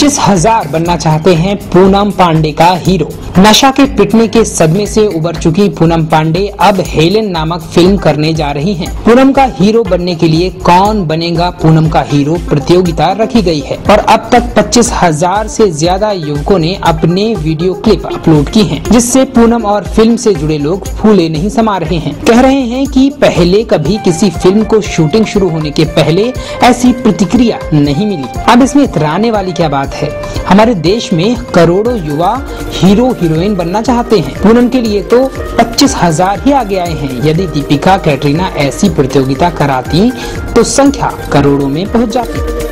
25,000 बनना चाहते हैं पूनम पांडे का हीरो। नशा के पिटने के सदमे से उबर चुकी पूनम पांडे अब हेलेन नामक फिल्म करने जा रही हैं। पूनम का हीरो बनने के लिए कौन बनेगा पूनम का हीरो प्रतियोगिता रखी गई है और अब तक 25,000 से ज्यादा युवकों ने अपने वीडियो क्लिप अपलोड की हैं, जिससे पूनम और फिल्म से जुड़े लोग फूले नहीं समा रहे हैं। कह रहे हैं कि पहले कभी किसी फिल्म को शूटिंग शुरू होने के पहले ऐसी प्रतिक्रिया नहीं मिली। अब इसमें इतराने वाली क्या बात है। हमारे देश में करोड़ों युवा हीरो हीरोइन बनना चाहते हैं। पूनम के लिए तो 25,000 ही आगे आए हैं। यदि दीपिका कैटरीना ऐसी प्रतियोगिता कराती तो संख्या करोड़ों में पहुंच जाती।